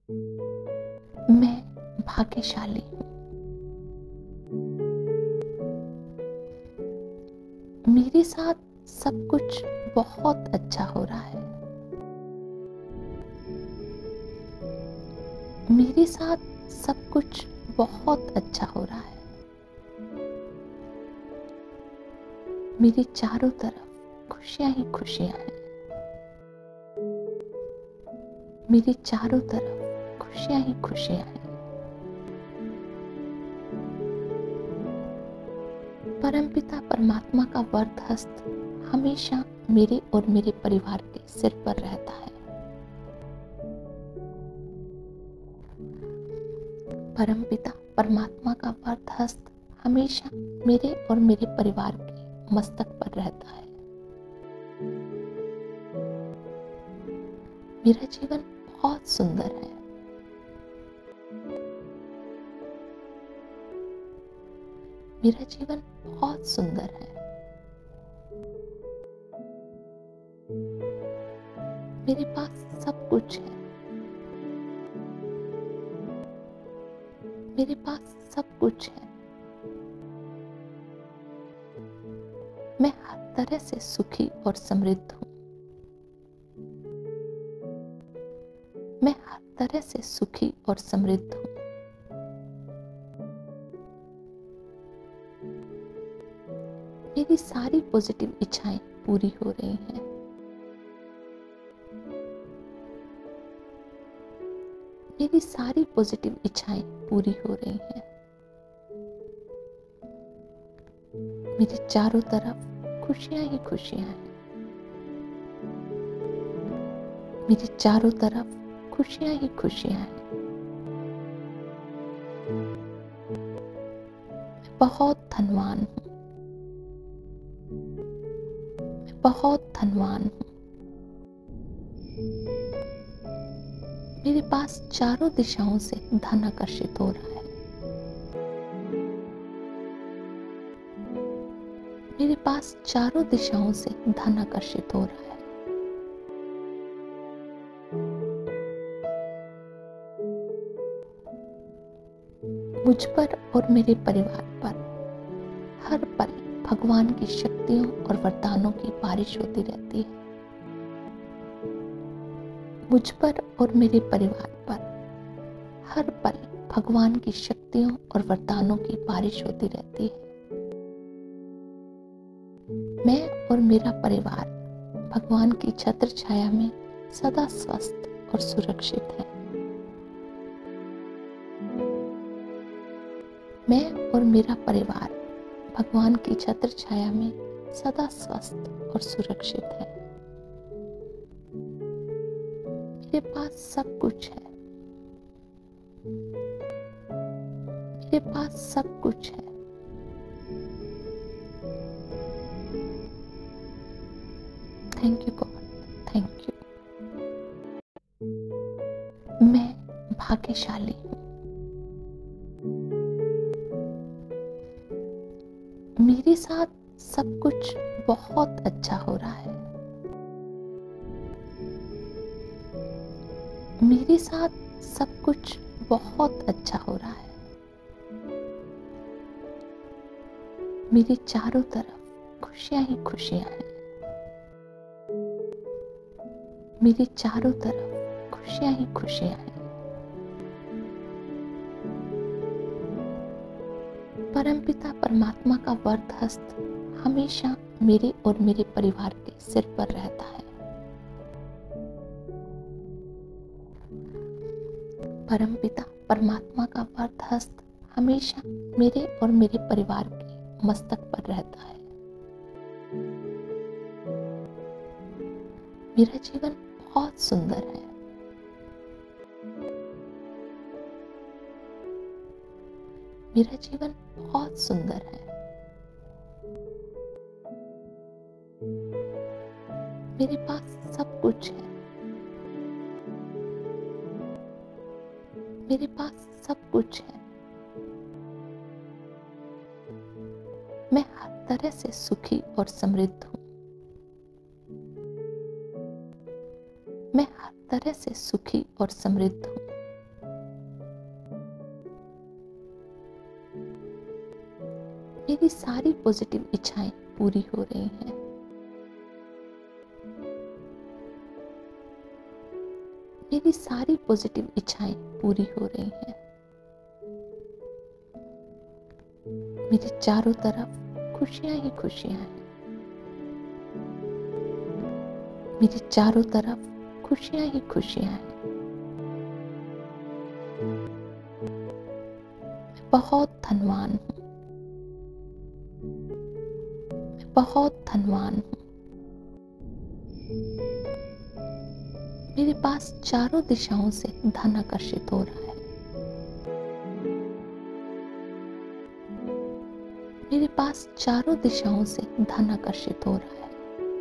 मैं भाग्यशाली हूँ। मेरे साथ सब कुछ बहुत अच्छा हो रहा है। मेरे साथ सब कुछ बहुत अच्छा हो रहा है। मेरे चारों तरफ खुशियां ही खुशियां हैं। मेरे चारों तरफ खुशियां ही खुशियां हैं। परमपिता परमात्मा का वरद हस्त हमेशा मेरे और मेरे परिवार के सिर पर रहता है। परमपिता परमात्मा का वरद हस्त हमेशा मेरे और मेरे परिवार के मस्तक पर रहता है। मेरा जीवन बहुत सुंदर है। मेरा जीवन बहुत सुंदर है। मेरे पास सब कुछ है। मेरे पास सब कुछ है। मैं हर तरह से सुखी और समृद्ध हूँ। मैं हर तरह से सुखी और समृद्ध हूँ। मेरी सारी पॉजिटिव इच्छाएं पूरी हो रही हैं। मेरी सारी पॉजिटिव इच्छाएं पूरी हो रही हैं। मेरे चारों तरफ खुशियां ही खुशियां हैं। मेरे चारों तरफ खुशियां ही खुशियां हैं। मैं बहुत धनवान हूँ। मैं बहुत धनवान हूँ। मेरे पास चारों दिशाओं से धन आकर्षित हो रहा है। मेरे पास चारों दिशाओं से धन आकर्षित हो रहा है। मुझ पर और मेरे परिवार पर हर पल भगवान की शक्तियों और वरदानों की बारिश होती रहती है। मुझ पर और मेरे परिवार पर हर पल भगवान की शक्तियों और वरदानों की बारिश होती रहती है। मैं और मेरा परिवार भगवान की छत्र छाया में सदा स्वस्थ और सुरक्षित है। मैं और मेरा परिवार भगवान की छत्र छाया में सदा स्वस्थ और सुरक्षित है। मेरे पास सब कुछ है। मेरे पास सब कुछ है। Thank you God, thank you. मैं भाग्यशाली हूँ। मेरे साथ सब कुछ बहुत अच्छा हो रहा है। मेरे साथ सब कुछ बहुत अच्छा हो रहा है। मेरे चारों तरफ खुशियां ही खुशियां हैं। मेरे चारों तरफ खुशियां ही खुशियां हैं। परमपिता परमात्मा का वरद हस्त हमेशा मेरे और मेरे परिवार के सिर पर रहता है। परमपिता परमात्मा का वरद हस्त हमेशा मेरे और मेरे परिवार के मस्तक पर रहता है। मेरा जीवन बहुत सुंदर है। मेरा जीवन बहुत सुंदर है। मेरे पास सब कुछ है। मेरे पास सब कुछ है। मैं हर तरह से सुखी और समृद्ध हूँ। मैं हर तरह से सुखी और समृद्ध हूँ। मेरी सारी पॉजिटिव इच्छाएं पूरी हो रही हैं। मेरी सारी पॉजिटिव इच्छाएं पूरी हो रही हैं। मेरे चारों तरफ खुशियां ही खुशियां हैं। मेरे चारों तरफ खुशियां ही खुशियां हैं। मैं बहुत धनवान हूँ। मैं बहुत धनवान हूँ। मेरे पास चारों दिशाओं से धन आकर्षित हो रहा है। मेरे पास चारों दिशाओं से धन आकर्षित हो रहा है।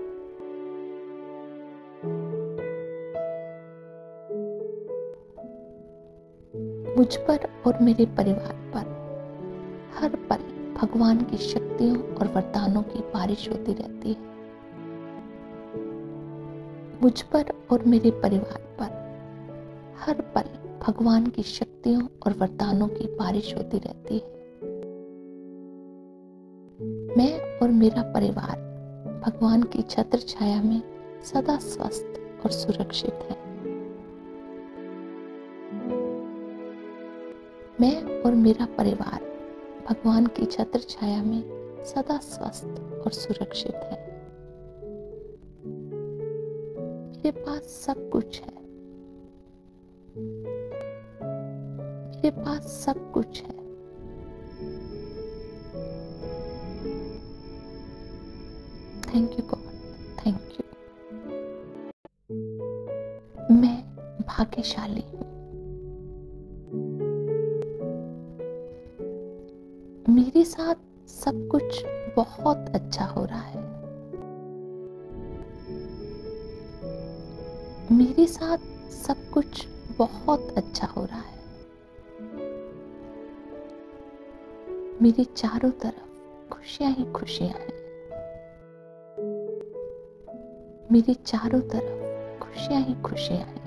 मुझ पर और मेरे परिवार पर हर पल भगवान की शक्तियों और वरदानों की बारिश होती रहती है। मुझ पर और मेरे परिवार पर हर पल भगवान की शक्तियों और वरदानों की बारिश होती रहती है। मैं और मेरा परिवार भगवान की छत्र छाया में सदा स्वस्थ और सुरक्षित है। मैं और मेरा परिवार भगवान की छत्र छाया में सदा स्वस्थ और सुरक्षित है। मेरे पास सब कुछ है। मेरे पास सब कुछ है। Thank you God, thank you. मैं भाग्यशाली हूँ। मेरे साथ सब कुछ बहुत अच्छा हो रहा है। मेरे साथ सब कुछ बहुत अच्छा हो रहा है। मेरे चारों तरफ खुशियां ही खुशियां हैं। मेरे चारों तरफ खुशियां ही खुशियां हैं।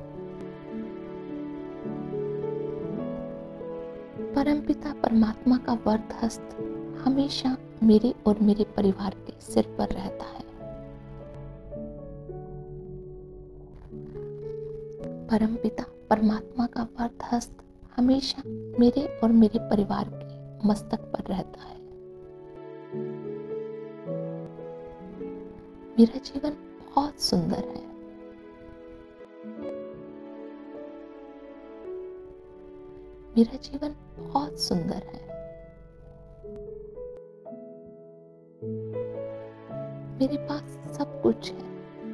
परमपिता परमात्मा का वरद हस्त हमेशा मेरे और मेरे परिवार के सिर पर रहता है। परमपिता परमात्मा का वरद हस्त हमेशा मेरे और मेरे परिवार के मस्तक पर रहता है। मेरा जीवन बहुत सुंदर है। मेरा जीवन बहुत सुंदर है। मेरे पास सब कुछ है।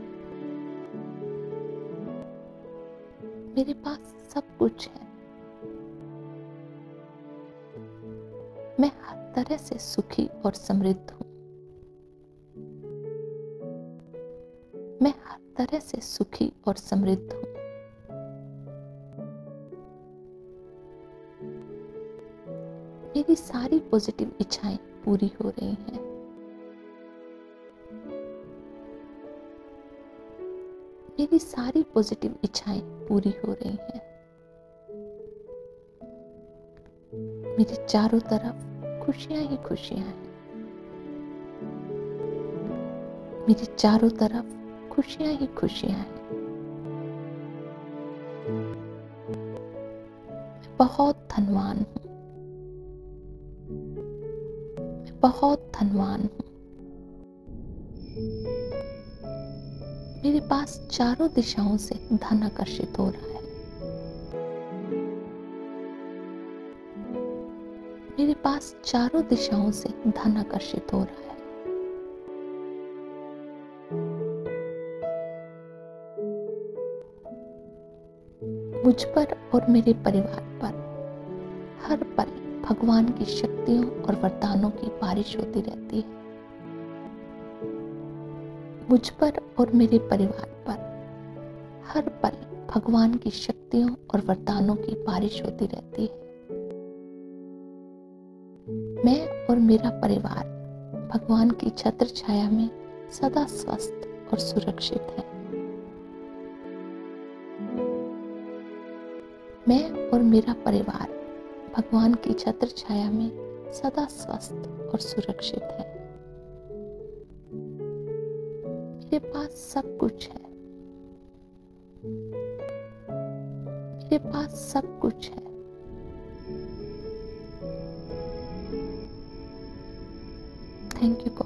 मेरे पास सब कुछ है। मैं हर तरह से सुखी और समृद्ध हूँ। मैं हर तरह से सुखी और समृद्ध हूँ। मेरी सारी पॉजिटिव इच्छाएं पूरी हो रही हैं। मेरी सारी पॉजिटिव इच्छाएं पूरी हो रही हैं। मेरे चारों तरफ खुशियां ही खुशियां हैं। मेरे चारों तरफ खुशियां ही खुशियां हैं। मैं बहुत धनवान हूँ। मैं बहुत धनवान हूँ। मेरे पास चारों दिशाओं से धन आकर्षित हो रहा है। मेरे पास चारों दिशाओं से धन आकर्षित हो रहा है। मुझ पर और मेरे परिवार पर हर पल भगवान की शक्तियों और वरदानों की बारिश होती रहती है। मुझ पर और मेरे परिवार पर हर पल भगवान की शक्तियों और वरदानों की बारिश होती रहती है। मैं और मेरा परिवार भगवान की छत्र छाया में सदा स्वस्थ और सुरक्षित है। मैं और मेरा परिवार भगवान की छत्र छाया में सदा स्वस्थ और सुरक्षित है। मेरे पास सब कुछ है। मेरे पास सब कुछ है। Thank you.